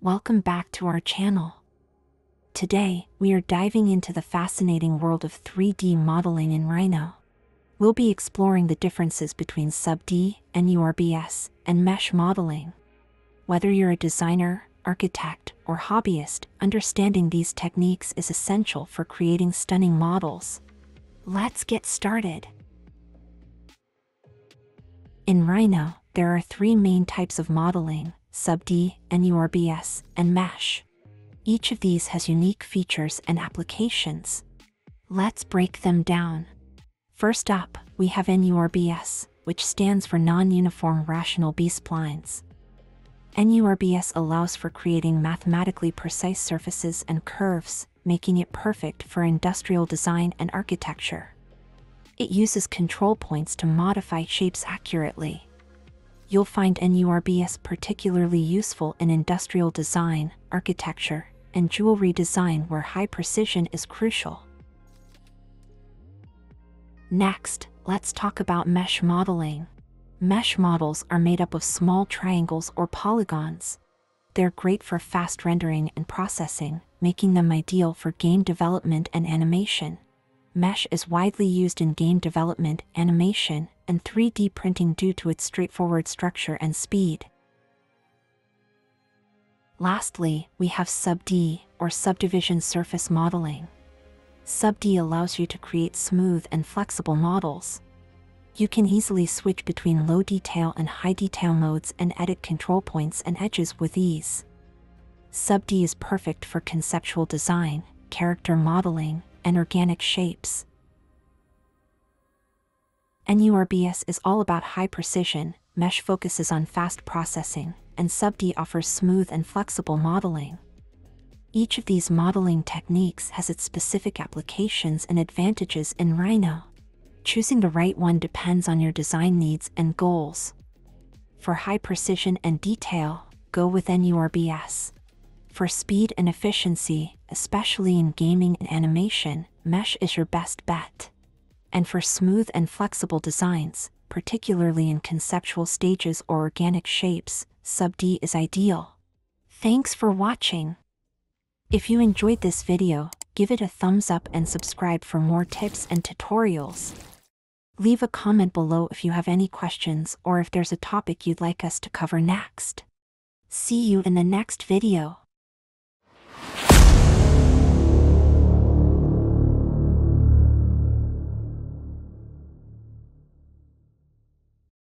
Welcome back to our channel. Today, we are diving into the fascinating world of 3D modeling in Rhino. We'll be exploring the differences between SUBD, NURBS, and mesh modeling. Whether you're a designer, architect, or hobbyist, understanding these techniques is essential for creating stunning models. Let's get started. In Rhino, there are three main types of modeling: SUBD, NURBS, and mesh. Each of these has unique features and applications. Let's break them down. First up, we have NURBS, which stands for Non-Uniform Rational B-Splines. NURBS allows for creating mathematically precise surfaces and curves, making it perfect for industrial design and architecture. It uses control points to modify shapes accurately. You'll find NURBS particularly useful in industrial design, architecture, and jewelry design where high precision is crucial. Next, let's talk about mesh modeling. Mesh models are made up of small triangles or polygons. They're great for fast rendering and processing, making them ideal for game development and animation. Mesh is widely used in game development, animation, and 3D printing due to its straightforward structure and speed. Lastly, we have SUBD, or subdivision surface modeling. SUBD allows you to create smooth and flexible models. You can easily switch between low detail and high detail modes and edit control points and edges with ease. SUBD is perfect for conceptual design, character modeling, and organic shapes. NURBS is all about high precision, mesh focuses on fast processing, and SUBD offers smooth and flexible modeling. Each of these modeling techniques has its specific applications and advantages in Rhino. Choosing the right one depends on your design needs and goals. For high precision and detail, go with NURBS. For speed and efficiency, especially in gaming and animation, mesh is your best bet. And for smooth and flexible designs, particularly in conceptual stages or organic shapes, SUBD is ideal. Thanks for watching. If you enjoyed this video, give it a thumbs up and subscribe for more tips and tutorials. Leave a comment below if you have any questions or if there's a topic you'd like us to cover next. See you in the next video.